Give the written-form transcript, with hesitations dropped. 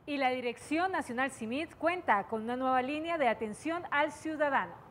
Y la Dirección Nacional CIMIT cuenta con una nueva línea de atención al ciudadano.